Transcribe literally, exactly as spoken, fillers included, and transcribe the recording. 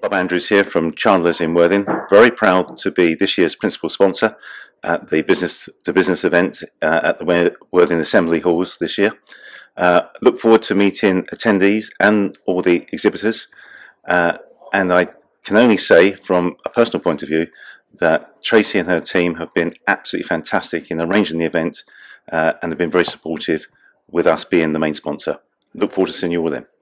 Bob Andrews here from Chandler's in Worthing. Very proud to be this year's principal sponsor at the business to business event uh, at the Worthing Assembly Halls this year. Uh, look forward to meeting attendees and all the exhibitors. Uh, and I can only say from a personal point of view that Tracy and her team have been absolutely fantastic in arranging the event uh, and have been very supportive with us being the main sponsor. Look forward to seeing you all then.